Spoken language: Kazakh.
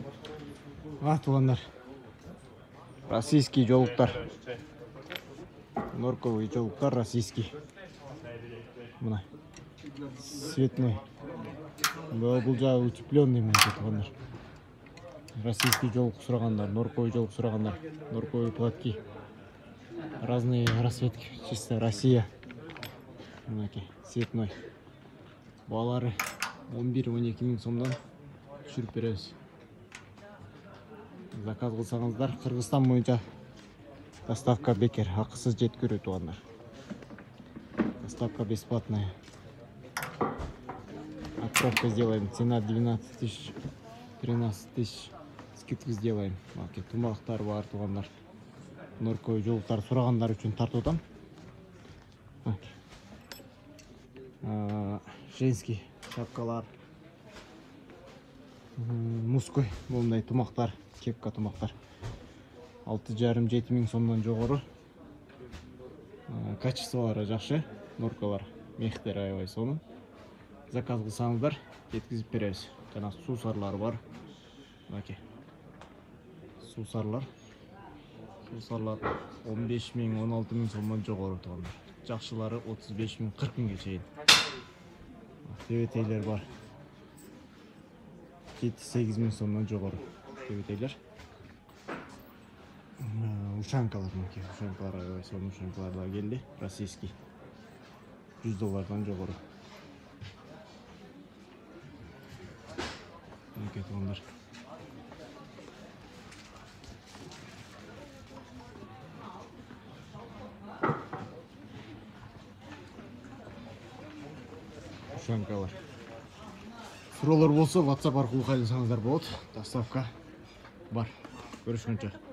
Туугандар. Российский жолуктар. Норковый жолуктар российский. Мына цветной. Бул жагы утепленный менче туугандар. Российский жолук сурагандар, норковый жолук сурагандар, норковый платки. Разные расцветки, чисто Россия. Мынакей цветной. Балары 11-12 миң сомдон түшүрүп беребиз. Заказ кылсаңыздар Кыргызстан боюнча доставка бекер, акысыз жеткирүү туугандар. Доставка бесплатная. Отправка сделаем. Цена 12 тысяч, 13 тысяч. Скидку сделаем. Тумактар бар туугандар. Норковый жолуктар сурагандар үчүн тартуудам. Женский шапкалар. Мужской мондай тумактар, кепка тумактар. 6,5-7 миң сомдон жогору. Качестволары жакшы, норкалар, мехтер аябай сонун. Заказ кылсаңыздар жеткизип беребиз. Жана суусарлар бар. Мынакей. Суусарлар 15 миң, 16 миң сомдон жогору туугандар. Жакшылары 35 миң, 40 миңге чейин. Тебетейлер бар. 7-8 миң сомдон жогору тебетейлер. Ушанкалар мынакей, ушанкалар аябай сонун ушанкалар да келди, российский. $100 жогору. Мынакей туугандар. Ушанкалар. Суроолор болсо WhatsApp аркылуу кайрылсаңыздар болот. Доставка бар. Көрүшкөнчө.